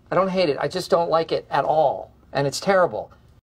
I don't hate it. I just don't like it at all. And it's terrible.